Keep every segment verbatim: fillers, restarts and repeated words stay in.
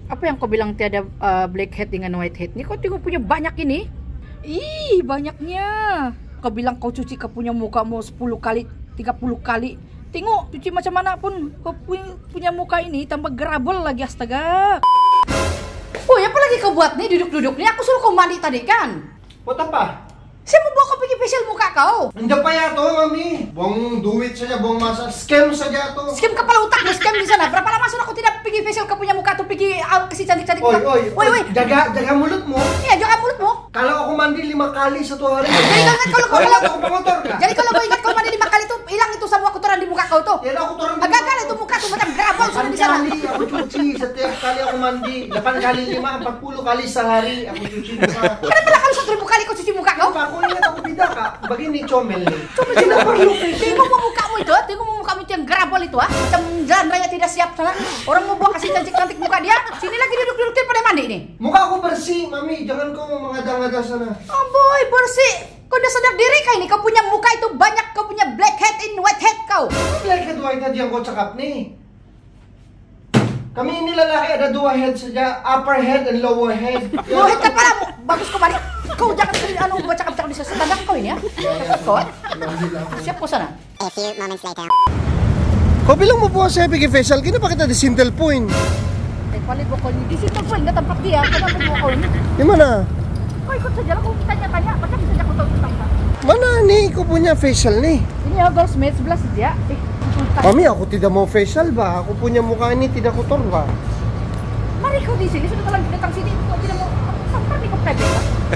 Apa yang kau bilang tiada uh, blackhead dengan whitehead? Nih kau tengok punya banyak ini. Ih, banyaknya. Kau bilang kau cuci kau punya muka mau sepuluh kali, tiga puluh kali. Tengok, cuci macam mana pun kau punya muka ini tambah gerabel lagi, astaga. Oh, apa lagi kau buat nih duduk-duduk nih? Aku suruh kau mandi tadi kan? Buat apa? Saya mau bawa kau pergi facial muka kau. Hindi pa ya to, mami. Buang duit saja, buang masa. Scam saja to. Scam kepala otak, scam di sana. Berapa lama sudah aku tidak pergi facial kau punya muka tuh pergi uh, kasih cantik-cantik. Oi, oi, oi, oi. Jaga, jaga mulutmu. Iya, jaga mulutmu. Kalau aku mandi lima kali satu hari. Jadi kau ingat kalau kau kalau aku pengotor kah? Jadi kalau kau ingat kau mandi lima kali tuh hilang itu semua kotoran di muka kau tuh. Ya aku turun. Agak-agak itu muka tuh macam gerabel sudah di sana. Kali aku cuci setiap kali aku mandi. delapan kali lima, empat puluh kali sehari aku cuci muka. Kenapa lah kalau satu ribu kali kau cuci muka kau? Aku ingat aku tidak kak. Begini comel nih. Comel tidak perlu. Tengok mau mukamu itu, tengok mau mukamu itu yang gerabel itu ah. Macam jalan raya tidak siap sana. Orang mau buang kasih cantik-cantik muka dia. Sini lagi duduk-duduk pada mandi nih. Muka aku bersih, mami. Jangan kau mengada-ngada sana. Oh boy, bersih. Kau udah sadar diri kah ini? Kau punya muka itu banyak, kau punya blackhead in whitehead kau. Blackhead whitehead yang kau cakap nih. Kami ini lalaki ada dua head saja, upper head and lower head. Lower head kepalamu, bagus kau balik. Kau jangan anu baca-baca di standar kau ini ya. Kau, siap kau sana. A few moments later. Kau bilang mo po saya pergi facial, kenapa kita di Sintel Point? Eh, palit mo ko di Sintel Point, na tempat dia. Kenapa mo kau ini? Di mana? Kau ikut saja lah, kau tanya-tanya. Macam bisa aku tahu tentang kau. Mana nih? Kau punya facial nih? Ini ya, Goldsmith sebelah saja. Eh, Mami, aku tidak mau facial ba? Aku punya muka ini tidak kotor ba? Mari kau di sini, sudah terlanjur datang sini. Kau tidak mau sampai di kau pebek.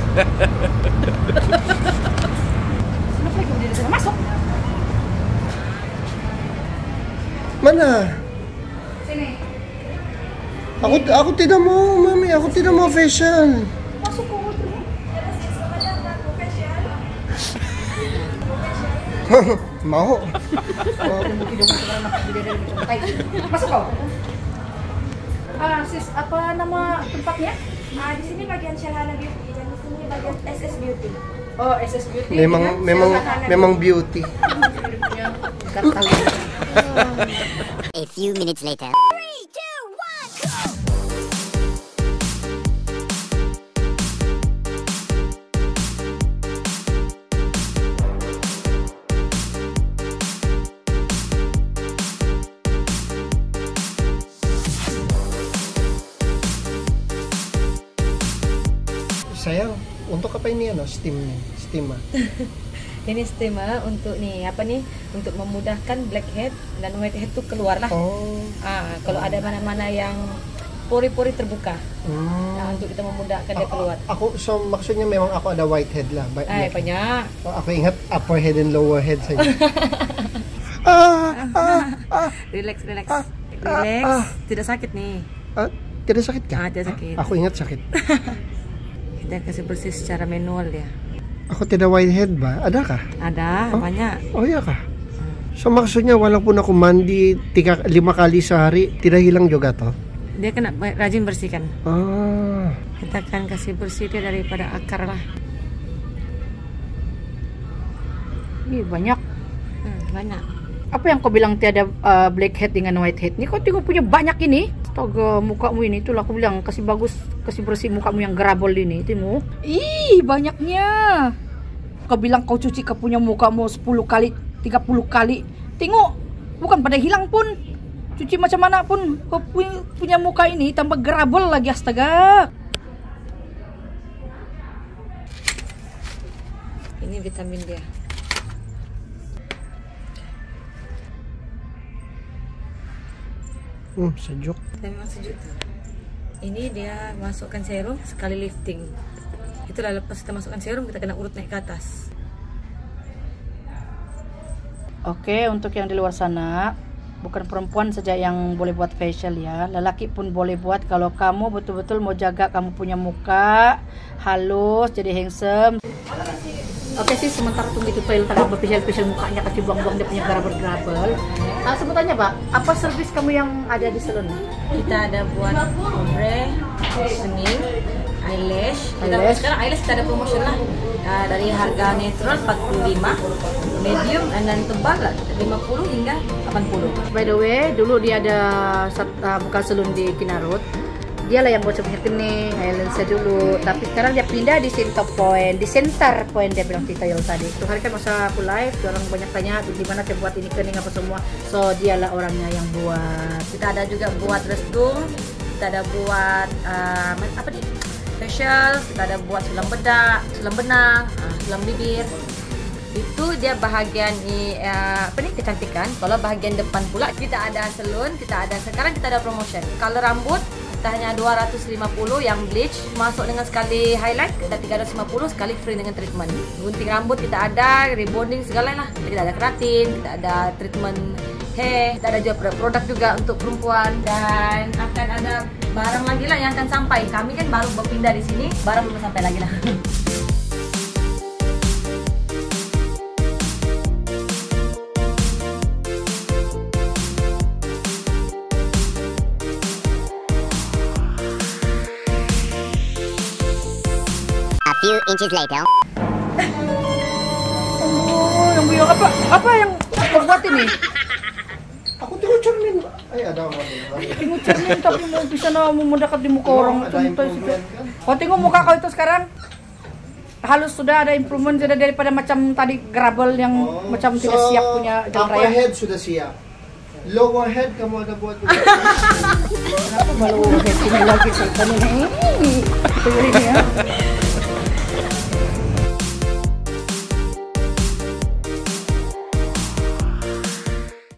Kenapa kau di sana? Masuk. Mana? Sini. Aku aku tidak mau, Mami. Aku tidak mau facial. Masuk kau tu. Mau? Masuk kau. Ah, sis, apa nama tempatnya? Ah, di sini bagian Shelhana Beauty dan di sini bagian S S Beauty. Oh, S S Beauty. Memang kan? memang Shelhana memang beauty. Gatal. A few minutes later. Sayang, untuk apa ini ano? Steam nih, steam ah. Ini steamer untuk nih apa nih untuk memudahkan blackhead dan whitehead tuh keluar lah. Oh. Ah, kalau ada mana-mana yang pori-pori terbuka, Hmm. nah, untuk kita memudahkan dia keluar. Aku so maksudnya memang aku ada whitehead lah. Ba- Ay, black. banyak. Oh, aku ingat upper head and lower head saja. ah, ah, ah, Relax, relax, Ah, relax. ah, ah. Tidak sakit nih. ah, tidak sakit kah? Ah, tidak sakit. Aku ingat sakit. Kita kasih bersih secara manual ya. Aku tidak whitehead ba? Adakah? Ada Oh? banyak. Oh iya kah? So maksudnya walaupun aku mandi tiga lima kali sehari tidak hilang juga toh? Dia kena rajin bersihkan. Ah. Kita akan kasih bersih dia daripada akar lah. Ih, banyak. Hmm, banyak. Apa yang kau bilang tiada uh, blackhead dengan whitehead? Nih kau tengok punya banyak ini. Astaga, mukamu ini itulah aku bilang kasih bagus, kasih bersih mukamu yang gerabel ini. Tengok. Ih, banyaknya. Kau bilang kau cuci kau punya mukamu sepuluh kali, tiga puluh kali. Tengok, bukan pada hilang pun. Cuci macam mana pun kau punya muka ini tambah gerabel lagi, astaga. Ini vitamin dia. Hmm, sejuk. Dan memang sejuk tuh. Ini dia masukkan serum sekali lifting. Itulah lepas kita masukkan serum kita kena urut naik ke atas. Oke, untuk yang di luar sana, bukan perempuan saja yang boleh buat facial ya, lelaki pun boleh buat kalau kamu betul-betul mau jaga kamu punya muka halus, jadi handsome. Oke sih, sementara tunggu itu toilet tengah berfacial-facial mukanya kasih buang-buang dia punya gerabel-gerabel. Nah, sebutannya Pak, apa servis kamu yang ada di salon? Kita ada buat ombre, senyum, eyelash. Kita Eyelash. sekarang eyelash kita ada promotion lah. Nah, dari harga netral empat puluh lima, medium dan tebal lah lima puluh hingga delapan puluh. By the way, dulu dia ada sat- uh, buka salon di Kinarut. Dia lah yang bocor punya kene, lensa dulu. Tapi sekarang dia pindah di center point, di center point dia bilang Tita Yol tadi. Itu hari kan masa aku live, orang banyak tanya gimana saya buat ini kening apa semua. So dialah orangnya yang buat. Kita ada juga buat restum, kita ada buat uh, apa nih? Facial, kita ada buat sulam bedak, sulam benang, uh, sulam bibir. Itu dia bahagian ni uh, apa nih kecantikan. Kalau bahagian depan pula kita ada salon, kita ada sekarang kita ada promotion. Color rambut kita hanya dua ratus lima puluh yang bleach masuk dengan sekali highlight, kita tiga ratus lima puluh sekali free dengan treatment. Gunting rambut kita ada, rebonding segala lah. Kita ada keratin, kita ada treatment hair, kita ada juga produk juga untuk perempuan dan akan ada barang lagi lah yang akan sampai. Kami kan baru berpindah di sini, barang belum sampai lagi lah. A few inches later. Oh, yang bilang apa? Apa yang kau buat ini? Aku tengok cermin. Ay, ada apa? Tengok cermin tapi mau bisa na mau mendekat di muka orang Ada itu. improvement kan? Kau tengok muka kau itu sekarang halus sudah ada improvement sudah daripada macam tadi gravel yang Oh, macam tidak so, siap punya jalan upper raya. head sudah siap. Lower head kamu ada buat juga. Kenapa baru head ini lagi saya tanya ini? Itu ini ya.